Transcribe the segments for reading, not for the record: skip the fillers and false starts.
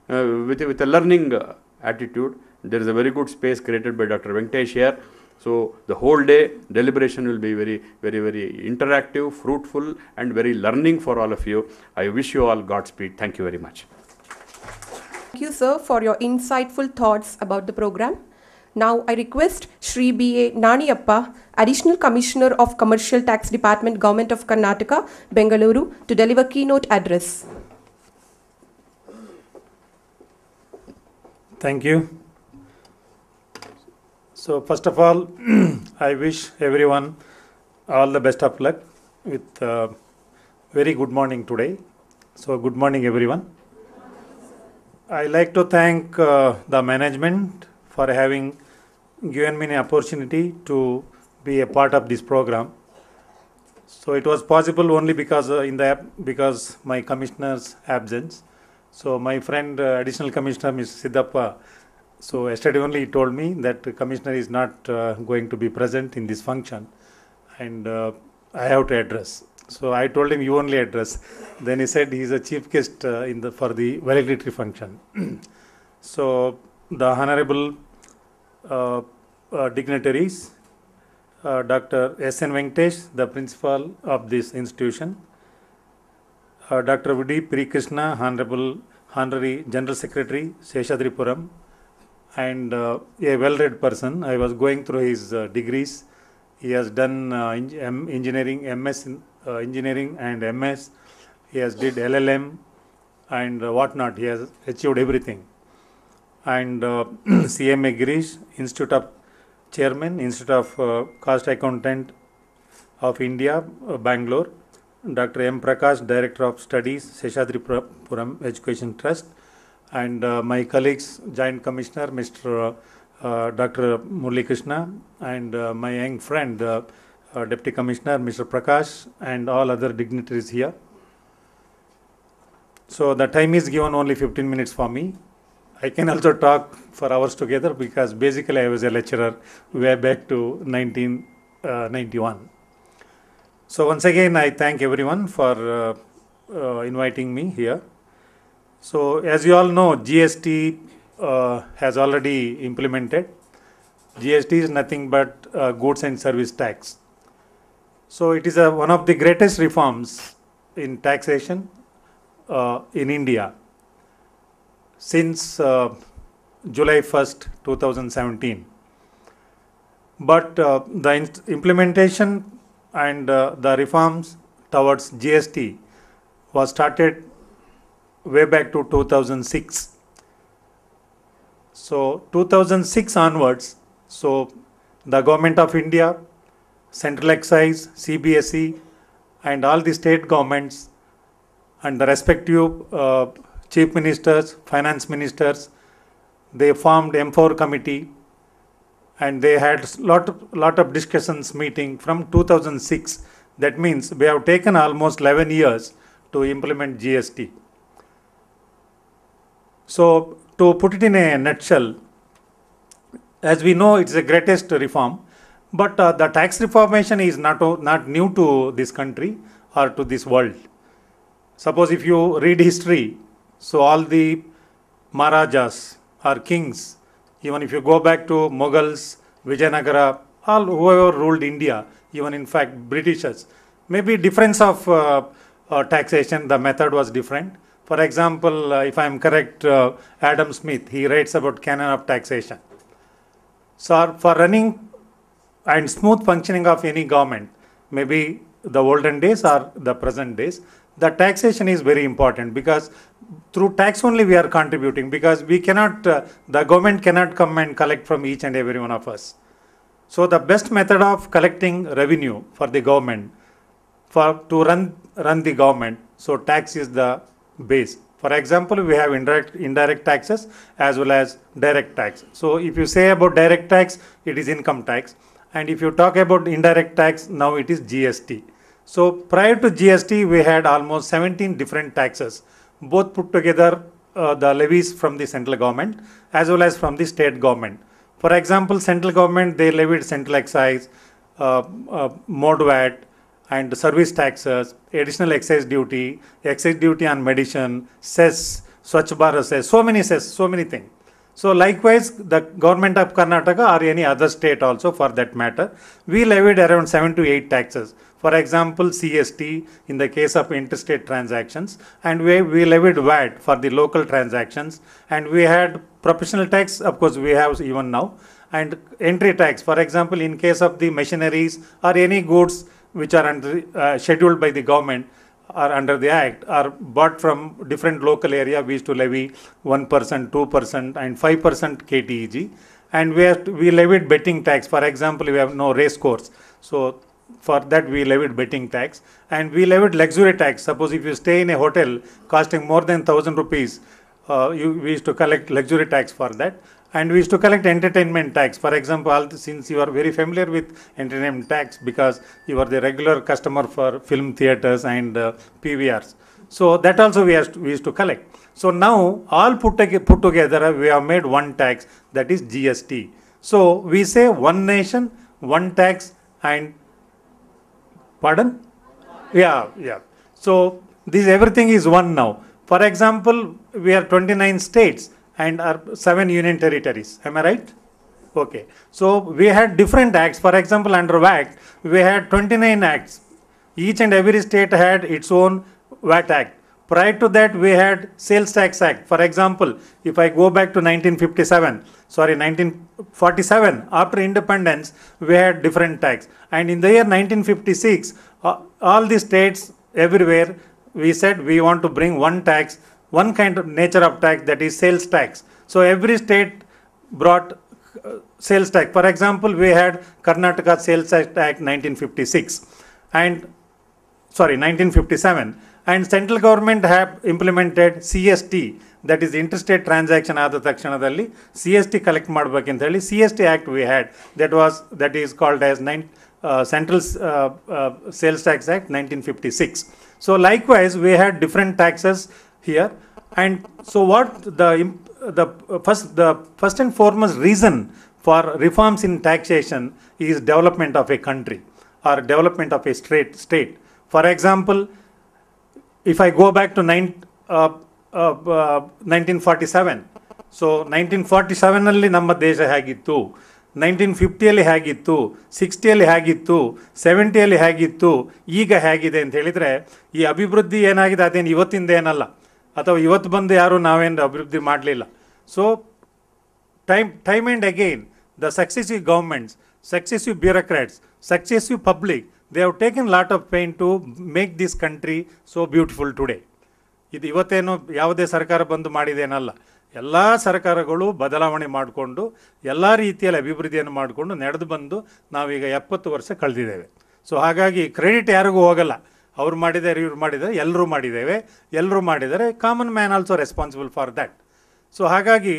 with a learning attitude. There is a very good space created by Dr. Venkatesh here. So the whole day deliberation will be very, very, very interactive, fruitful, and very learning for all of you. I wish you all Godspeed. Thank you very much. Thank you, sir, for your insightful thoughts about the program. Now I request Shri B.A. Naniyappa, Additional Commissioner of Commercial Tax Department, Government of Karnataka, Bengaluru, to deliver keynote address. Thank you. So first of all, I wish everyone all the best of luck with very good morning today. So good morning everyone. I like to thank the management for having given me an opportunity to be a part of this program. So it was possible only because because my commissioner's absence. So my friend Additional Commissioner Mr. Siddhappa, so yesterday only he told me that the commissioner is not going to be present in this function, and I have to address. So I told him you only address. Then he said he is a chief guest for the valedictory function. So the honorable dignitaries, Dr. S.N. Venkatesh, the principal of this institution, Dr. Wooday Krishna, Honorary General Secretary, Seshadripuram, and a well-read person. I was going through his degrees. He has done engineering, MS in engineering and MS. He has did LLM and whatnot. He has achieved everything. And CMA Girish, Institute of Chairman, Institute of Cost Accountant of India, Bangalore. Dr. M. Prakash, Director of Studies, Seshadripuram Education Trust. And my colleagues, Joint Commissioner, Mr. Dr. Murli Krishna, and my young friend, Deputy Commissioner, Mr. Prakash, and all other dignitaries here. So the time is given only 15 minutes for me. I can also talk for hours together because basically I was a lecturer way back to 1991. So once again, I thank everyone for inviting me here. So as you all know, GST has already implemented. GST is nothing but goods and service tax. So it is one of the greatest reforms in taxation in India since July 1st, 2017. But the implementation and the reforms towards GST was started way back to 2006. So 2006 onwards, so the Government of India, Central Excise, CBSE, and all the state governments and the respective chief ministers, finance ministers, they formed M4 committee, and they had lot of discussions meeting from 2006. That means we have taken almost 11 years to implement GST. So to put it in a nutshell, as we know, it's the greatest reform, but the tax reformation is not new to this country or to this world. Suppose if you read history, so all the Maharajas or kings, even if you go back to Mughals, Vijayanagara, all whoever ruled India, even in fact Britishers, maybe difference of taxation, the method was different. For example, if I am correct, Adam Smith, he writes about canon of taxation. So for running and smooth functioning of any government, maybe the olden days or the present days, the taxation is very important, because through tax only we are contributing, because we cannot, the government cannot come and collect from each and every one of us. So the best method of collecting revenue for the government, to run the government, so tax is the base. For example, we have indirect taxes as well as direct tax. So if you say about direct tax, it is income tax. And if you talk about indirect tax, now it is GST. So prior to GST, we had almost 17 different taxes, both put together, the levies from the central government as well as from the state government. For example, central government, they levied central excise, mod VAT, and service taxes, additional excise duty on medicine, cess, Swachh Bharat cess, so many things. So likewise, the government of Karnataka or any other state also for that matter, we levied around 7 to 8 taxes. For example, CST in the case of interstate transactions, and we levied VAT for the local transactions, and we had professional tax, of course we have even now, and entry tax, for example, in case of the machineries or any goods which are under, scheduled by the government or under the act are bought from different local area, we used to levy 1%, 2% and 5% KTEG. And we levied betting tax. For example, we have no race course. So for that we levied betting tax. And we levied luxury tax. Suppose if you stay in a hotel costing more than 1,000 rupees, we used to collect luxury tax for that. And we used to collect entertainment tax. For example, since you are very familiar with entertainment tax because you are the regular customer for film theaters and PVRs. So that also we used to collect. So now all put together we have made one tax, that is GST. So we say one nation, one tax, and pardon? Yeah. So this everything is one now. For example, we are 29 states and are 7 union territories. Am I right? Okay. So we had different acts. For example, under VAT, we had 29 acts. Each and every state had its own VAT act. Prior to that, we had Sales Tax Act. For example, if I go back to 1947, after independence, we had different tax. And in the year 1956, all the states everywhere, we said we want to bring one tax, one kind of nature of tax, that is sales tax. So every state brought sales tax. For example, we had Karnataka Sales Tax Act 1957, and central government have implemented CST, that is Interstate Transaction ಆದ ತಕ್ಷಣದಲ್ಲಿ CST collect ಮಾಡಬೇಕಂತ ಹೇಳಿ CST Act we had, that is called as Central Sales Tax Act 1956. So likewise, we had different taxes here. And so what the first and foremost reason for reforms in taxation is development of a country or development of a state. For example, if I go back to 1947, so 1947 ಅಲ್ಲಿ ನಮ್ಮ ದೇಶ ಹೇಗಿತ್ತು, 1950 ಹೇಗಿತ್ತು, 60 ಹೇಗಿತ್ತು, 70 ಹೇಗಿತ್ತು, ಈಗ ಹೇಗಿದೆ ಅಂತ ಹೇಳಿದರೆ ಈ ಅಭಿವೃದ್ಧಿ ಏನಾಗಿದೆ ಅದೇನು ಇವತ್ತಿಂದ ಏನಲ್ಲ, ಅಥವಾ ಇವತ್ತು ಬಂದು ಯಾರು ನಾವೇನು ಅಭಿವೃದ್ಧಿ ಮಾಡಲಿಲ್ಲ. So time and again the successive governments, successive bureaucrats, successive public, they have taken lot of pain to make this country so beautiful today. ಇದು ಇವತ್ತೇನು ಯಾವುದೇ ಸರ್ಕಾರ ಬಂದು ಮಾಡಿದೇನಲ್ಲ, ಎಲ್ಲ ಸರ್ಕಾರಗಳು ಬದಲಾವಣೆ ಮಾಡಿಕೊಂಡು ಎಲ್ಲ ರೀತಿಯಲ್ಲಿ ಅಭಿವೃದ್ಧಿಯನ್ನು ಮಾಡಿಕೊಂಡು ನಡೆದು ಬಂದು ನಾವೀಗ 70 ವರ್ಷ ಕಳೆದಿದ್ದೇವೆ. ಸೊ ಹಾಗಾಗಿ ಕ್ರೆಡಿಟ್ ಯಾರಿಗೂ ಹೋಗಲ್ಲ, ಅವ್ರು ಮಾಡಿದ್ದಾರೆ ಇವ್ರು ಮಾಡಿದ್ದಾರೆ, ಎಲ್ಲರೂ ಮಾಡಿದ್ದಾರೆ. Common man also responsible for that. So ಹಾಗಾಗಿ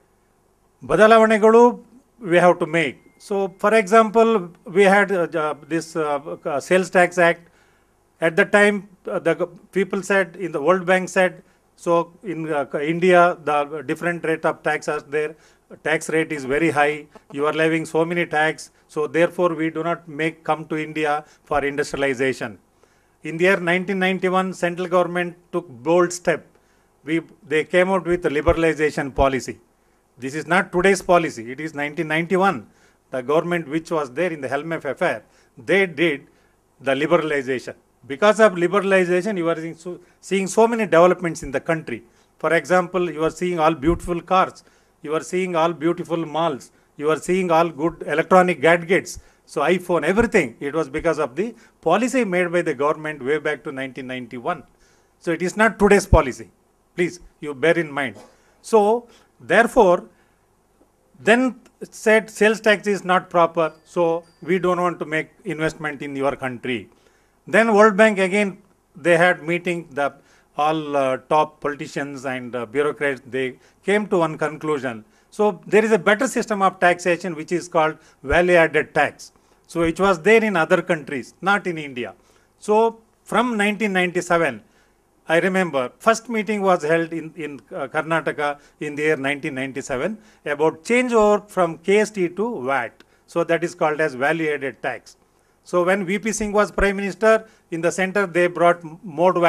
ಬದಲಾವಣೆಗಳು we have to make. So for example, we had this Sales Tax Act. At the time, the people said, in the World Bank said, so in India, the different rate of tax are there. Tax rate is very high. You are levying so many tax. So therefore, we do not come to India for industrialization. In the year 1991, central government took bold step. They came out with a liberalization policy. This is not today's policy. It is 1991. The government which was there in the helm of affair, they did the liberalization. Because of liberalization, you are seeing so many developments in the country. For example, you are seeing all beautiful cars. You are seeing all beautiful malls. You are seeing all good electronic gadgets. So iPhone, everything. It was because of the policy made by the government way back to 1991. So it is not today's policy. Please, you bear in mind. So therefore, then said sales tax is not proper, so we don't want to make investment in your country. Then World Bank again, they had meeting, all top politicians and bureaucrats, they came to one conclusion. So there is a better system of taxation which is called value added tax. So it was there in other countries, not in India. So from 1997, I remember first meeting was held in Karnataka in the year 1997 about changeover from KST to VAT. So that is called as value added tax. So when VP Singh was Prime Minister, in the center they brought mode VAT,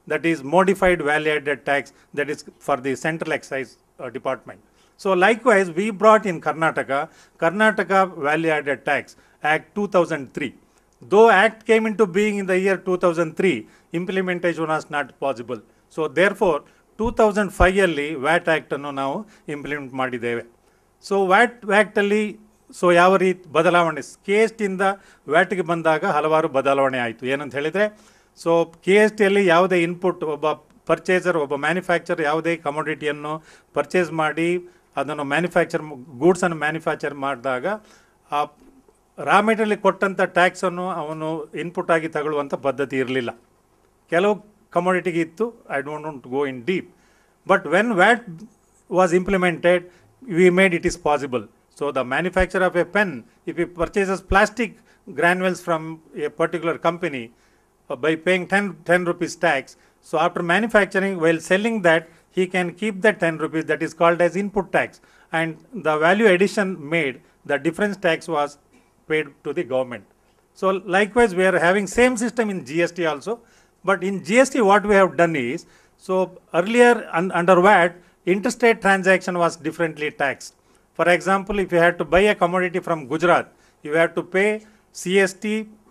that is modified value added tax, that is for the central excise department. So likewise, we brought in Karnataka Value Added Tax Act 2003. Though Act came into being in the year 2003, implementation was not possible. So therefore, 2005 ಅಲ್ಲಿ watt ಆ್ಯಕ್ಟನ್ನು ನಾವು implement ಮಾಡಿದ್ದೇವೆ. So watt ಆ್ಯಕ್ಟಲ್ಲಿ ಯಾವ ರೀತಿ ಬದಲಾವಣೆ, K S ಟಿಯಿಂದ ವ್ಯಾಟ್ಗೆ ಬಂದಾಗ ಹಲವಾರು ಬದಲಾವಣೆ ಆಯಿತು. ಏನಂತ ಹೇಳಿದರೆ, ಸೊ ಕೆ ಎಸ್ ಟಿಯಲ್ಲಿ ಯಾವುದೇ ಇನ್ಪುಟ್, ಒಬ್ಬ ಪರ್ಚೇಸರ್, ಒಬ್ಬ ಮ್ಯಾನುಫ್ಯಾಕ್ಚರ್ ಯಾವುದೇ ಕಮೋಡಿಟಿಯನ್ನು ಪರ್ಚೇಸ್ ಮಾಡಿ ಅದನ್ನು ಗೂಡ್ಸನ್ನು ಮ್ಯಾನುಫ್ಯಾಕ್ಚರ್ ಮಾಡಿದಾಗ ಆ ರಾ ಮೆಟೀರಿಯಲ್ ಕೊಟ್ಟಂಥ ಟ್ಯಾಕ್ಸನ್ನು ಅವನು ಇನ್ಪುಟ್ ಆಗಿ ತಗೊಳ್ಳುವಂಥ ಪದ್ಧತಿ ಇರಲಿಲ್ಲ. ಕೆಲವು ಕಮೋಡಿಟಿಗೆ ಇತ್ತು. I don't want to go in deep. But when VAT was implemented, we made it is possible. So the manufacturer of a pen, if he purchases plastic granules from a particular company by paying 10 rupees tax, so after manufacturing, while selling that, he can keep that 10 rupees, that is called as input tax, and the value addition made, the difference tax was paid to the government. So likewise, we are having same system in GST also, but in GST what we have done is, so earlier under VAT, interstate transaction was differently taxed. For example, if you had to buy a commodity from Gujarat, you had to pay CST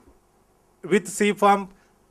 with C-farm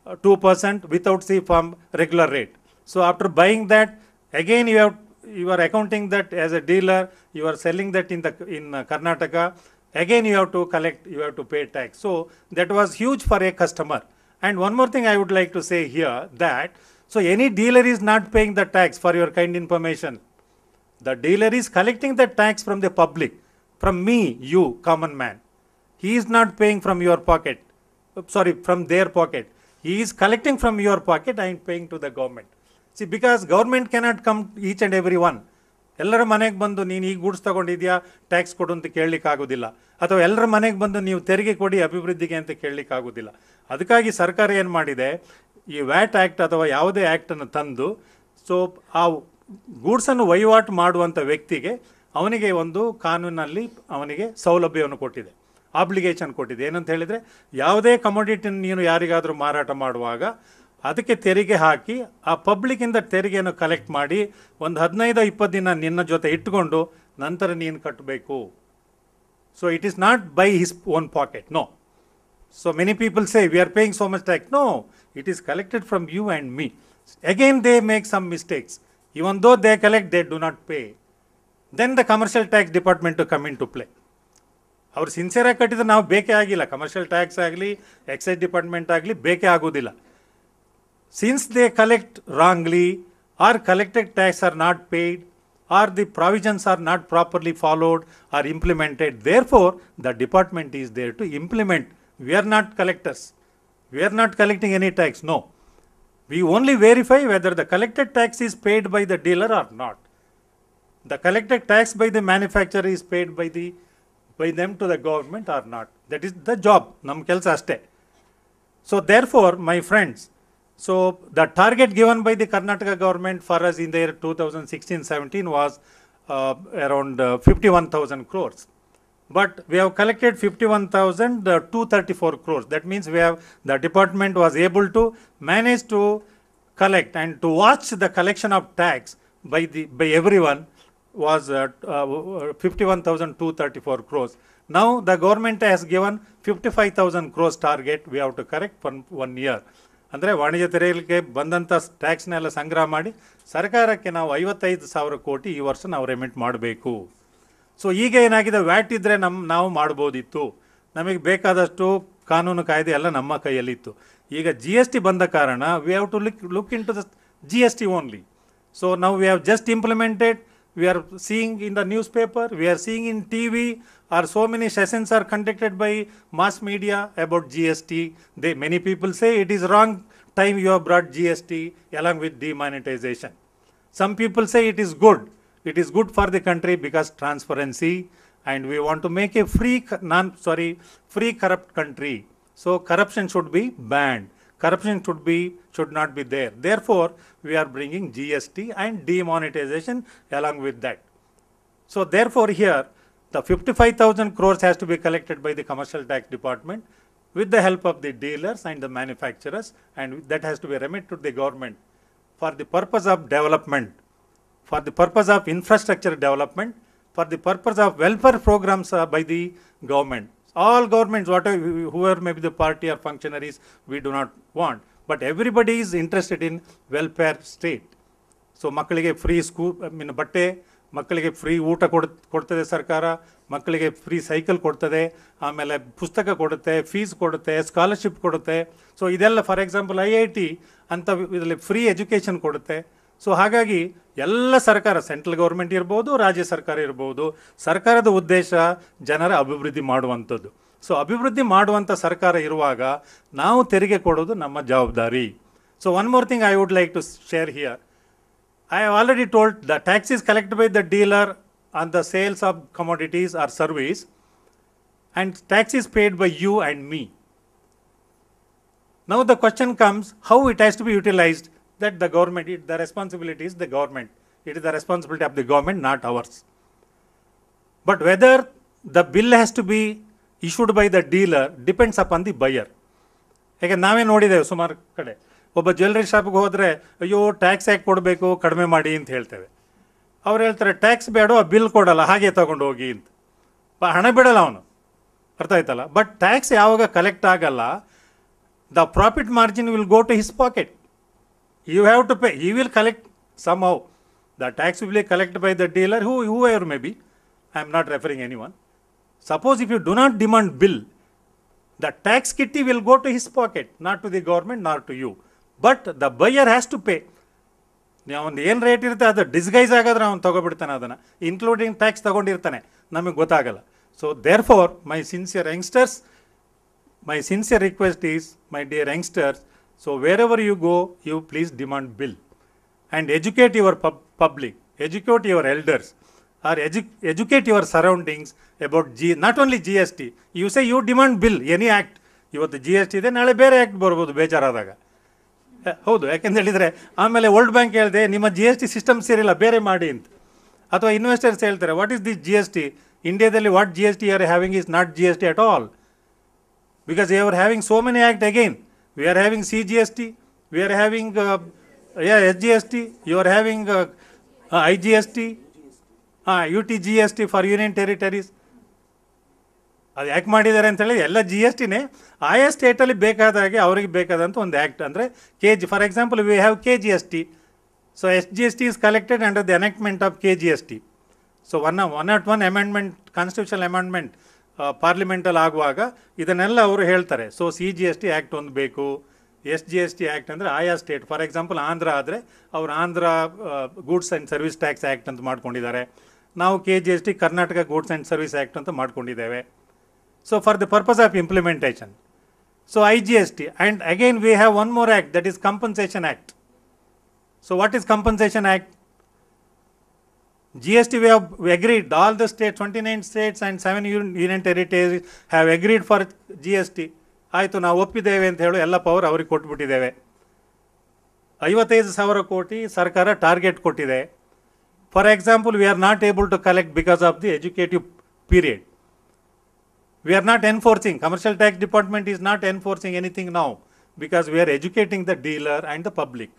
2%, without C-farm regular rate. So after buying that, again you are accounting that as a dealer, you are selling that in Karnataka, again you have to pay tax. So that was huge for a customer. And one more thing I would like to say here, that so any dealer is not paying the tax, for your kind information. The dealer is collecting the tax from the public, from me, you, common man. He is not paying from your pocket, from their pocket. He is collecting from your pocket and paying to the government. See, because government cannot come each and every one. ಎಲ್ಲರ ಮನೆಗೆ ಬಂದು ನೀನು ಈ goods ತಗೊಂಡಿದ್ಯಾ, tax ಕೊಡು ಅಂತ ಕೇಳಲಿಕ್ಕೆ ಆಗೋದಿಲ್ಲ. ಅಥವಾ ಎಲ್ಲರ ಮನೆಗೆ ಬಂದು ನೀವು ತೆರಿಗೆ ಕೊಡಿ ಅಭಿವೃದ್ಧಿಗೆ ಅಂತ ಕೇಳಲಿಕ್ಕೆ ಆಗೋದಿಲ್ಲ. ಅದಕ್ಕಾಗಿ ಸರ್ಕಾರ ಏನು ಮಾಡಿದೆ, ಈ ವ್ಯಾಟ್ ಆ್ಯಕ್ಟ್ ಅಥವಾ ಯಾವುದೇ ಆ್ಯಕ್ಟನ್ನು ತಂದು, ಸೊ ಆ ಗೂಡ್ಸನ್ನು ವಹಿವಾಟು ಮಾಡುವಂಥ ವ್ಯಕ್ತಿಗೆ ಅವನಿಗೆ ಒಂದು ಕಾನೂನಲ್ಲಿ ಅವನಿಗೆ ಸೌಲಭ್ಯವನ್ನು ಕೊಟ್ಟಿದೆ, ಆಬ್ಲಿಗೇಷನ್ ಕೊಟ್ಟಿದೆ. ಏನಂತ ಹೇಳಿದರೆ, ಯಾವುದೇ ಕಮೋಡಿಟಿನ ನೀನು ಯಾರಿಗಾದರೂ ಮಾರಾಟ ಮಾಡುವಾಗ ಅದಕ್ಕೆ ತೆರಿಗೆ ಹಾಕಿ ಆ ಪಬ್ಲಿಕ್ಕಿಂದ ತೆರಿಗೆಯನ್ನು ಕಲೆಕ್ಟ್ ಮಾಡಿ ಒಂದು 15-20 ದಿನ ನಿನ್ನ ಜೊತೆ ಇಟ್ಟುಕೊಂಡು ನಂತರ ನೀನು ಕಟ್ಟಬೇಕು. So it is not by his own pocket, no. So many people say we are paying so much tax. No, it is collected from you and me. Again they make some mistakes. Even though they collect, they do not pay. Then the commercial tax department to come into play. ಅವರು ಸಿನ್ಸಿಯರಾಗಿ ಕಟ್ಟಿದ್ರೆ ನಾವು ಬೇಕೇ ಆಗಿಲ್ಲ, commercial tax ಆಗಲಿ excise department ಆಗಲಿ ಬೇಕೇ ಆಗೋದಿಲ್ಲ. Since they collect wrongly, or collected tax are not paid, or the provisions are not properly followed or implemented, therefore the department is there to implement. We are not collectors. We are not collecting any tax, no. We only verify whether the collected tax is paid by the dealer or not. The collected tax by the manufacturer is paid by them to the government or not. That is the job. Nam kelsa aste. So therefore, my friends, so the target given by the Karnataka government for us in the year 2016-17 was around 51,000 crores. But we have collected 51,234 crores. That means the department was able to manage to collect and to watch the collection of tax by everyone was 51,234 crores. Now the government has given 55,000 crores target we have to correct for 1 year. ಅಂದರೆ ವಾಣಿಜ್ಯ ತೆರಿಗೆಗೆ ಬಂದಂಥ ಟ್ಯಾಕ್ಸ್ನೆಲ್ಲ ಸಂಗ್ರಹ ಮಾಡಿ ಸರ್ಕಾರಕ್ಕೆ ನಾವು 55,000 ಕೋಟಿ ಈ ವರ್ಷ ನಾವು ರೆಮಿಟ್ ಮಾಡಬೇಕು. ಸೊ ಈಗ ಏನಾಗಿದೆ, ವ್ಯಾಟ್ ಇದ್ದರೆ ನಾವು ಮಾಡ್ಬೋದಿತ್ತು, ನಮಗೆ ಬೇಕಾದಷ್ಟು ಕಾನೂನು ಕಾಯ್ದೆ ಎಲ್ಲ ನಮ್ಮ ಕೈಯಲ್ಲಿತ್ತು. ಈಗ ಜಿ ಎಸ್ ಟಿ ಬಂದ ಕಾರಣ we have to look into the G S T only. So ನಾವು we have just implemented, we are seeing in the newspaper, we are seeing in TV, or so many sessions are conducted by mass media about GST. Many people say it is wrong time you have brought GST along with demonetization. Some people say it is good. It is good for the country because transparency, and we want to make a free corrupt country. So corruption should be banned. Corruption should not be there. Therefore, we are bringing GST and demonetization along with that. So therefore here, the 55,000 crores has to be collected by the commercial tax department with the help of the dealers and the manufacturers, and that has to be remitted to the government. for the purpose of development, for the purpose of infrastructure development, for the purpose of welfare programs by the government. All governments, whatever, whoever may be the party or functionaries, we do not want. But everybody is interested in welfare state. So ಮಕ್ಕಳಿಗೆ free ಬಟ್ಟೆ, ಮಕ್ಕಳಿಗೆ free ಊಟ ಕೊಡ್ತದೆ ಸರ್ಕಾರ, ಮಕ್ಕಳಿಗೆ free cycle ಕೊಡ್ತದೆ, ಆಮೇಲೆ ಪುಸ್ತಕ ಕೊಡುತ್ತೆ, ಫೀಸ್ ಕೊಡುತ್ತೆ, ಸ್ಕಾಲರ್ಶಿಪ್ ಕೊಡುತ್ತೆ. ಸೊ ಇದೆಲ್ಲ ಫಾರ್ ಎಕ್ಸಾಂಪಲ್ IIT ಅಂತ ಇದರಲ್ಲಿ ಫ್ರೀ ಎಜುಕೇಷನ್ ಕೊಡುತ್ತೆ. ಸೊ ಹಾಗಾಗಿ ಎಲ್ಲ ಸರ್ಕಾರ, ಸೆಂಟ್ರಲ್ ಗೌರ್ಮೆಂಟ್ ಇರ್ಬೋದು, ರಾಜ್ಯ ಸರ್ಕಾರ ಇರ್ಬೋದು, ಸರ್ಕಾರದ ಉದ್ದೇಶ ಜನರ ಅಭಿವೃದ್ಧಿ ಮಾಡುವಂಥದ್ದು. ಸೊ ಅಭಿವೃದ್ಧಿ ಮಾಡುವಂಥ ಸರ್ಕಾರ ಇರುವಾಗ ನಾವು ತೆರಿಗೆ ಕೊಡೋದು ನಮ್ಮ ಜವಾಬ್ದಾರಿ. So one more thing I would like to share here. I have already told the tax is collected by the dealer on the sales of commodities or service, and tax is paid by you and me. Now the question comes, how it has to be utilized, that the government, the responsibility is the government. It is the responsibility of the government, not ours. But whether the bill has to be issued by the dealer depends upon the buyer. ಯಾಕೆ ನಾವೇ ನೋಡಿದ್ದೇವೆ ಸುಮಾರು ಕಡೆ, ಒಬ್ಬ jewellery ಶಾಪ್ಗೆ ಹೋದರೆ ಅಯ್ಯೋ tax ಯಾಕೆ ಕೊಡಬೇಕು, ಕಡಿಮೆ ಮಾಡಿ ಅಂತ ಹೇಳ್ತೇವೆ. ಅವ್ರು ಹೇಳ್ತಾರೆ ಟ್ಯಾಕ್ಸ್ ಬೇಡ, ಬಿಲ್ ಕೊಡಲ್ಲ, ಹಾಗೆ ತಗೊಂಡು ಹೋಗಿ ಅಂತ. ಹಣ ಬಿಡಲ್ಲ ಅವನು, ಅರ್ಥ ಆಯ್ತಲ್ಲ. ಬಟ್ ಟ್ಯಾಕ್ಸ್ ಯಾವಾಗ ಕಲೆಕ್ಟ್ ಆಗಲ್ಲ, the profit margin will go to his pocket. You have to pay, he will collect somehow. The tax will be collect by the dealer, whoever may be, I am not referring anyone. Suppose if you do not demand bill, the tax kitty will go to his pocket, not to the government, nor to you. But the buyer has to pay. ಅವನು ಏನು rate ಇರುತ್ತೆ ಅದು disguise ಆಗಾದ್ರೆ ಅವನು ತೊಗೊಬಿಡ್ತಾನೆ, ಅದನ್ನು including tax ತೊಗೊಂಡಿರ್ತಾನೆ, ನಮಗೆ ಗೊತ್ತಾಗಲ್ಲ. So therefore my sincere youngsters, my sincere request is, my dear youngsters, so wherever you go, you please demand bill and educate your public, educate your elders, or educate your surroundings about not only GST. You say you demand bill, any act. ಇವತ್ತು GST ಇದೆ, ನಾಳೆ ಬೇರೆ act ಬರ್ಬೋದು ಬೇಜಾರಾದಾಗ. ಹೌದು, ಯಾಕೆಂತ ಹೇಳಿದರೆ ಆಮೇಲೆ ವರ್ಲ್ಡ್ ಬ್ಯಾಂಕ್ ಹೇಳಿದೆ ನಿಮ್ಮ GST ಸಿಸ್ಟಮ್ ಸೇರಿಲ್ಲ, ಬೇರೆ ಮಾಡಿ ಅಂತ. ಅಥವಾ ಇನ್ವೆಸ್ಟರ್ಸ್ ಹೇಳ್ತಾರೆ ವಾಟ್ ಈಸ್ ದಿಸ್ GST, ಇಂಡಿಯಾದಲ್ಲಿ what GST you are having is not GST at all, because you are having so many act again. We are having CGST, we are having SGST, you are having IGST, UTGST for union territories. ಅದು ಯಾಕೆ ಮಾಡಿದ್ದಾರೆ ಅಂತೇಳಿ ಎಲ್ಲ GSTನೇ ಆಯಾ ಸ್ಟೇಟಲ್ಲಿ ಬೇಕಾದಾಗೆ ಅವ್ರಿಗೆ ಬೇಕಾದಂಥ ಒಂದು ಆ್ಯಕ್ಟ್. ಅಂದರೆ for example we have KGST. So SGST is collected under the enactment of KGST. So 101 amendment, constitution amendment ಪಾರ್ಲಿಮೆಂಟಲ್ಲಿ ಆಗುವಾಗ ಇದನ್ನೆಲ್ಲ ಅವರು ಹೇಳ್ತಾರೆ. ಸೊ CGST ಆ್ಯಕ್ಟ್ ಒಂದು ಬೇಕು, SGST ಆ್ಯಕ್ಟ್ ಅಂದರೆ ಆಯಾ ಸ್ಟೇಟ್. ಫಾರ್ ಎಕ್ಸಾಂಪಲ್ ಆಂಧ್ರ ಆದರೆ ಅವರು Andhra goods and service tax act ಅಂತ ಮಾಡ್ಕೊಂಡಿದ್ದಾರೆ. ನಾವು KGST Karnataka goods and service act ಅಂತ ಮಾಡ್ಕೊಂಡಿದ್ದೇವೆ. So for the purpose of implementation. So IGST, and again we have one more act, that is compensation act. So what is compensation act? GST we have agreed, all the states, 29 states and 7 union territories have agreed for GST. ಆಯಿತು, ನಾವು ಒಪ್ಪಿದ್ದೇವೆ ಅಂತ ಹೇಳಿ ಎಲ್ಲ power ಅವ್ರಿಗೆ ಕೊಟ್ಬಿಟ್ಟಿದ್ದೇವೆ. 55,000 ಕೋಟಿ ಸರ್ಕಾರ target ಕೊಟ್ಟಿದೆ. For example we are not able to collect because of the educative period. We are not enforcing, commercial tax department is not enforcing anything now because we are educating the dealer and the public.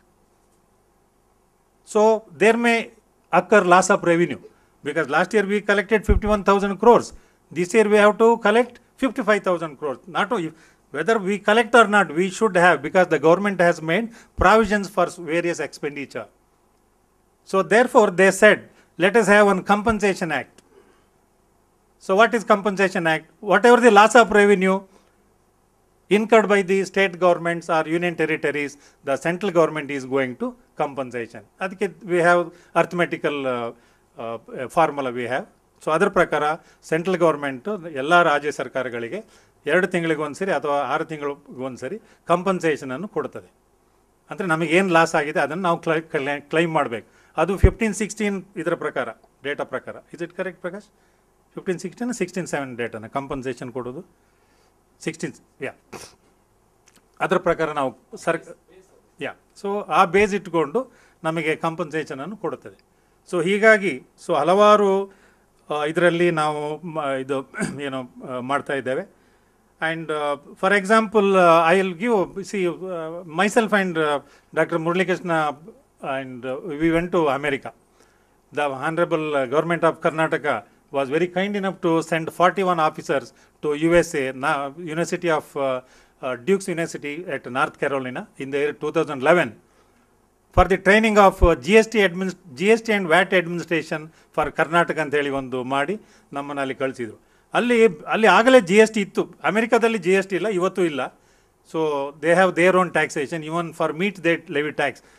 So there may occur loss of revenue because last year we collected 51,000 crores. This year we have to collect 55,000 crores. Not whether we collect or not, we should have, because the government has made provisions for various expenditure. So therefore they said, let us have one compensation act. So what is compensation act? Whatever the loss of revenue incurred by the state governments or union territories, the central government is going to compensation. ಅದಕ್ಕೆ we have arithmetical formula we have. So ಅದರ ಪ್ರಕಾರ central government ಎಲ್ಲ ರಾಜ್ಯ ಸರ್ಕಾರಗಳಿಗೆ 2 ತಿಂಗಳಿಗೆ ಒಂದು ಸರಿ ಅಥವಾ 6 ತಿಂಗಳಿಗೆ ಒಂದು ಸರಿ ಕಂಪನ್ಸೇಷನನ್ನು ಕೊಡ್ತದೆ. ಅಂದರೆ ನಮಗೇನು ಲಾಸ್ ಆಗಿದೆ ಅದನ್ನು ನಾವು ಕ್ಲೈಮ್ ಮಾಡಬೇಕು. ಅದು 15-16 ಇದರ ಪ್ರಕಾರ, ಡೇಟಾ ಪ್ರಕಾರ. Is it correct Prakash? 15-16 16-7 ಡೇಟಾನ ಕಂಪನ್ಸೇಷನ್ ಕೊಡೋದು. 16 ಅದರ ಪ್ರಕಾರ ನಾವು ಸೊ ಆ ಬೇಸ್ ಇಟ್ಕೊಂಡು ನಮಗೆ ಕಂಪನ್ಸೇಷನನ್ನು ಕೊಡುತ್ತದೆ. ಸೊ ಹೀಗಾಗಿ ಹಲವಾರು ಇದರಲ್ಲಿ ನಾವು ಇದು ಏನು ಮಾಡ್ತಾ ಇದ್ದೇವೆ. And for example I will give myself and doctor Muralikrishna and we went to America. The Honorable Government of Karnataka was very kind enough to send 41 officers to USA, University of Duke's University at North Carolina in the year 2011 for the training of GST and VAT administration for Karnataka ಅಂತ ಹೇಳಿ ಒಂದು ಮಾಡಿ ನಮ್ಮನ್ನು ಅಲ್ಲಿ ಕಳಿಸಿದರು. ಅಲ್ಲಿ ಆಗಲೇ GST ಇತ್ತು. ಅಮೆರಿಕಾದಲ್ಲಿ GST ಇಲ್ಲ, ಇವತ್ತು ಇಲ್ಲ. So they have their own taxation, even for meat they levy tax.